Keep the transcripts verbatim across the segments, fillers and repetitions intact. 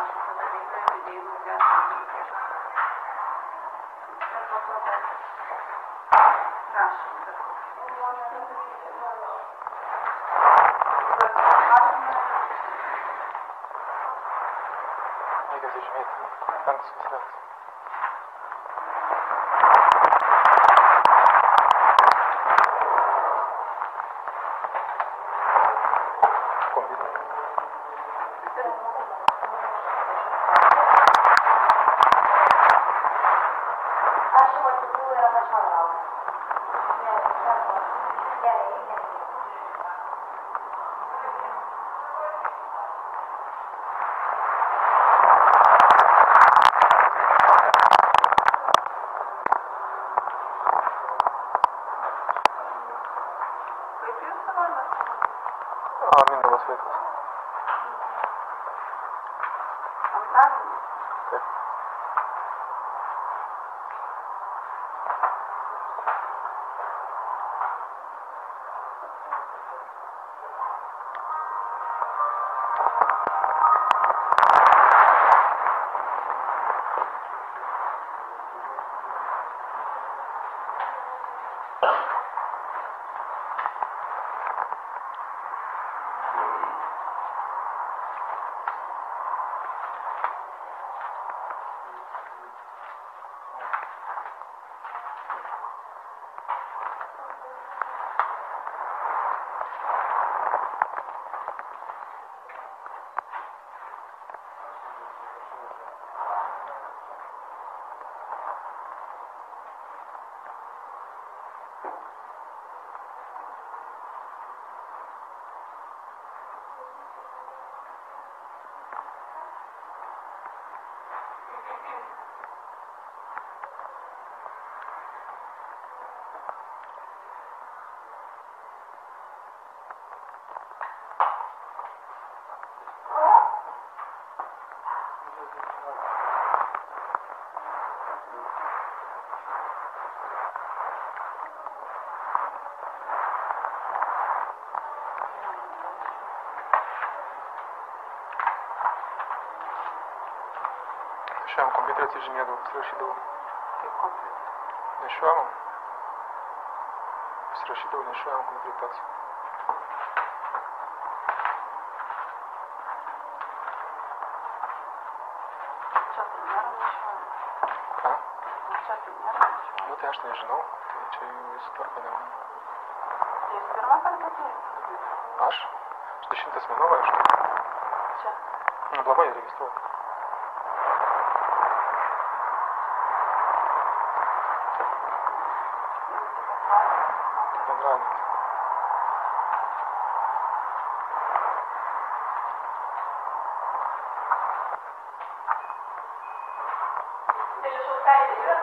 Mega sich mit. Ganz gut. А, мин было светло. Так. Lasciamo computer ingegnere sfârșitul. Lasciamo. Sfârșitul lasciamo completați. А? Ну ты аж не жену, ты че супер понял. Я сперва контактирую. Аж? Что чем-то смановая, что? Че? Ну, благой зарегистрировал. Понравилось. Ты же шукаешь ее?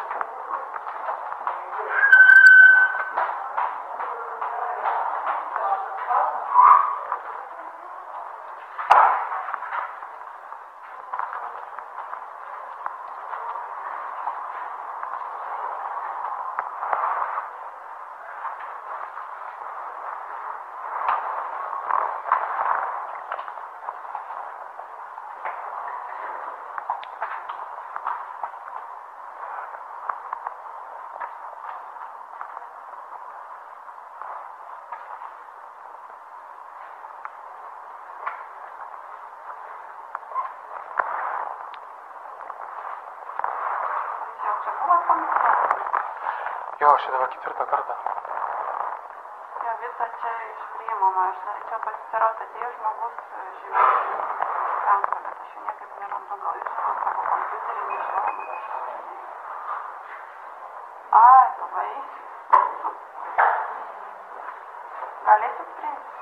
Jo, ще дава четвърта карта. Ja visą čia iš priimama, aš norėčiau pasiteirauti, atėjus žmogus žiūrėti ranką, bet aš jau niekaip nerandu, gal jūs savo kompiuterį nežinau. Ai, labai. Galėsit priimti?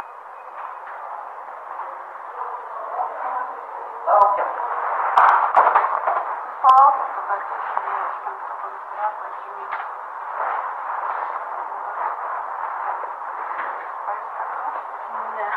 Laukiam. Palaukim, tada atsižiūrėsim, tada nuspręs pažymėti. Ne.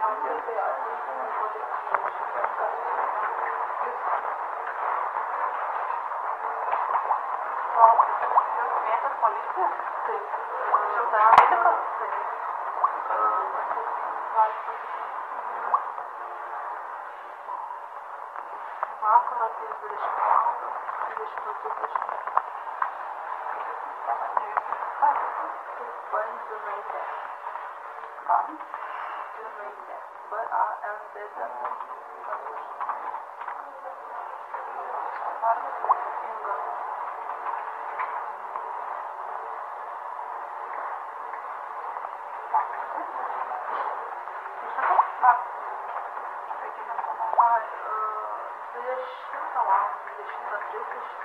Jūs kvietėt policiją? Taip. Šimtas dvylika? Taip. Vakar apie dvidešimt valandą, dvidešimt trisdešimt. Bandinaitė. Bandinaitė. B A N D D. Inga. dvidešimtą valandą, dvidešimtą trisdešimt.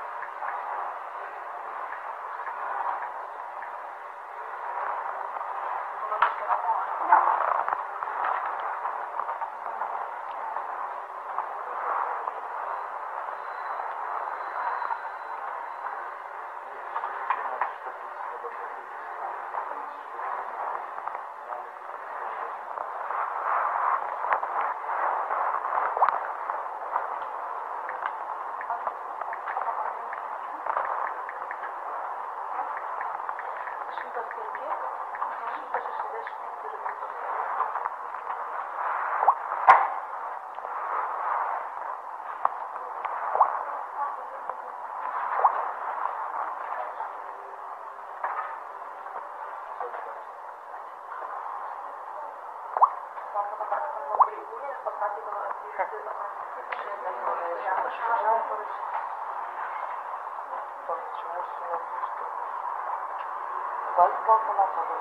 šimtas penki, šimtas šešiasdešimt keturi. Gal gal palaukti.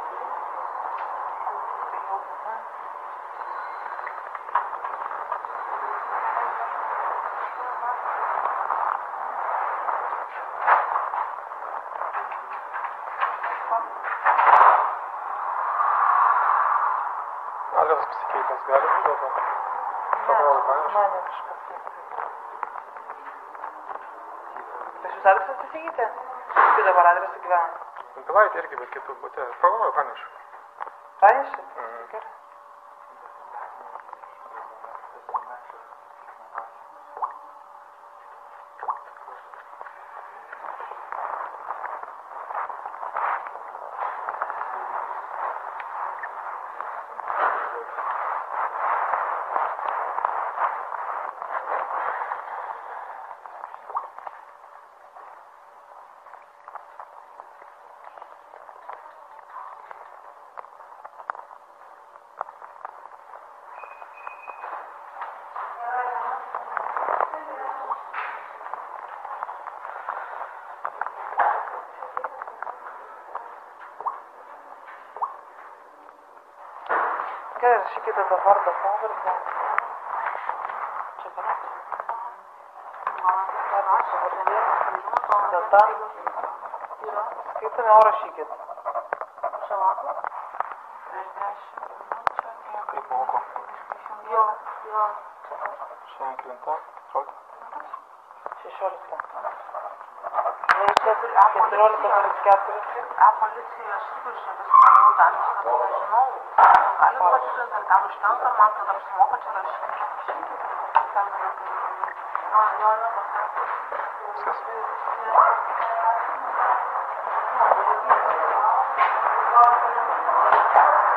Adresas pasikeitęs gali būti dėl to? Pagalvoju, pavyzdžiui. Man ne kažkas. Tai šis adresas pasikeitė? Kai dabar adresą gyvena? Pilaitė irgi, bet kitų būtė. Pagalvoju, pranešu. Praneši? Mhm. Gerai. Gerai, rašykite tą vardą pavardę. Čia parašyti. Data. Skaitome, o rašykit. Čia vakar. Prieš dešimt minučių. Kaip moko? Jo, jo. Šiandien kelinta? šešiolika. keturiolika nulis keturi. A policijos skaičius visų dalys, kad nežinau. Galit patikrinti, ar ten užtenka, man tada apsimoka čia rašyti. No, no, no, Viskas. no.